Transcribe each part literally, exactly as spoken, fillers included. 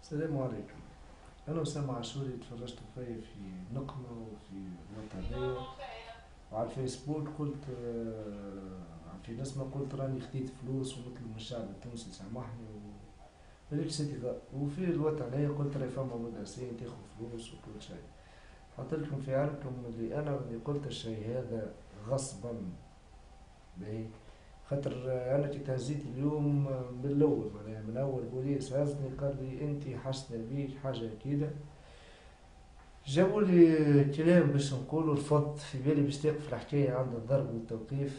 السلام عليكم. أنا أسامة عاشوري تفرجت فيا في نقمة وفي وطنية وعلى الفيسبوك قلت آه، في ناس ما قلت راني خديت فلوس ونطلب من الشعب التونسي سامحني و هذيك الصديقة. وفي الوطنية قلت راهي فما مدرسين تاخذ فلوس وكل شيء. حط لكم في علمكم اللي أنا اللي قلت الشيء هذا غصبا. باهي، خاطر انا كي تهزيت اليوم من الاول، معناها من اول بوليس هزني قال لي انت حسنا بيك حاجه كده. جابوا لي كلام باش نقولوا رفضت في بالي باش تقف الحكايه عند الضرب والتوقيف.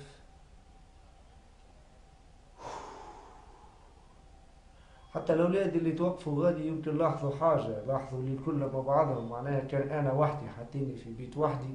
حتى الاولاد اللي توقفوا غادي يمكن لاحظوا حاجه، لاحظوا اللي الكل مع بعضهم، معناها كان انا وحدي حاطيني في بيت وحدي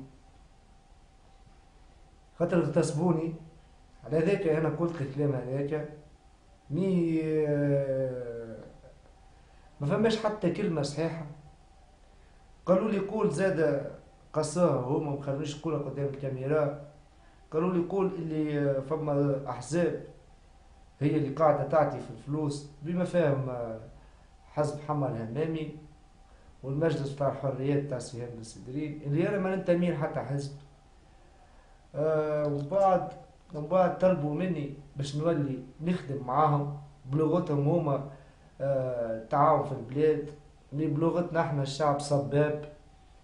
خاطر اغتصبوني. على ذاك انا قلت الكلام هذاك مي آه، ما فماش حتى كلمة صحيحة. قالوا لي قول زاد، قصاها هما ما خلونيش نقولها قدام الكاميرا. قالوا لي قول اللي فما أحزاب هي اللي قاعدة تعطي في الفلوس بما فاهم حزب حمى الهمامي والمجلس بتاع الحريات بتاع سي هند السدرين اللي أنا ما ننتمي حتى حزب. آه وبعد ومن بعد طلبوا مني باش نولي نخدم معاهم بلغتهم هما. آه تعاون في البلاد اللي بلغتنا احنا الشعب صباب.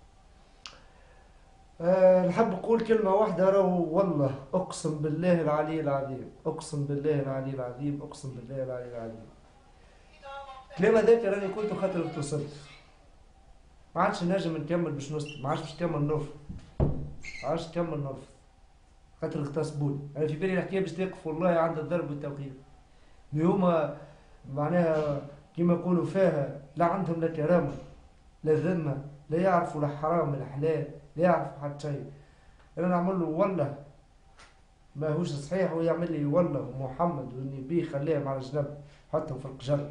أه نحب نقول كلمة واحدة، راهو والله أقسم بالله العلي العظيم، أقسم بالله العلي العظيم، أقسم بالله العلي العظيم. الكلام هذاك راني قلته خاطر اتصلت. ما عادش نجم نكمل باش نسكت، ما عادش باش نكمل نرفض، ما عادش نكمل نرفض خاطر اغتصبوني. أنا في بالي الحكاية باش توقف والله عند الضرب والتوقيف. اللي هما معناها كيما يقولوا فيها لا عندهم لا كرامة لا ذمة، لا يعرفوا لا حرام ولا حلال، لا يعرفوا حتى شيء. انا نعمل له والله ما هوش صحيح ويعمل لي والله محمد واني بيه خليهم على جنب حطهم في القجر.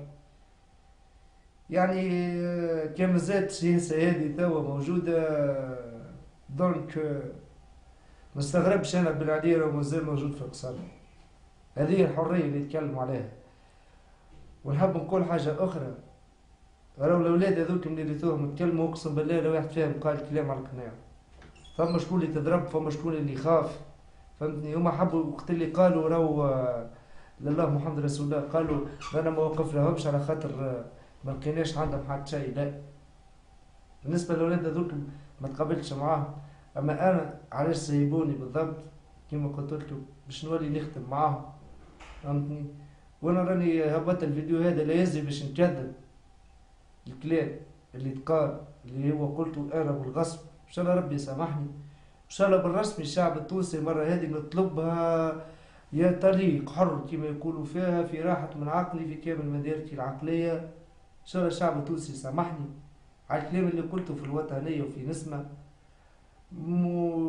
يعني آه، كان زاد السياسة هذه توا موجودة. دونك آه، ما استغربش انا بالعديرة ومازال موجود في القصر. هذه الحرية اللي يتكلموا عليها. ونحب نقول حاجة أخرى، راهو الأولاد هذوك اللي ريتوهم يتكلموا أقسم بالله لو واحد فيهم قال كلام على القناع. فما شكون اللي تضرب، فما شكون اللي يخاف. فهمتني؟ هما حبوا وقت اللي قالوا راهو آه، لله محمد رسول الله، قالوا انا ما وقف لهمش على خاطر آه، ما لقيناش عندهم حتى شيء. لا، بالنسبه للاولاد هذوك ما تقابلتش معاهم. اما انا علاش سيبوني بالضبط كما قلت لكم باش نولي نخدم معاهم. فهمتني؟ وانا راني هبطت الفيديو هذا لا يزي باش نكذب الكلام اللي تقال اللي هو قلته انا بالغصب. ان شاء الله ربي يسامحني. ان شاء الله بالرسمي الشعب التونسي المره هذه نطلبها يا طليق حر كما يقولوا فيها في راحة من عقلي في كامل مدارتي العقلية. ان شاء الله الشعب التونسي سامحني على الكلام اللي قلته في الوطنية وفي نسمة.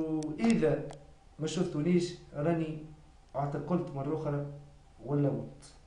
واذا ما شفتونيش راني اعتقلت مرة اخرى ولا مت.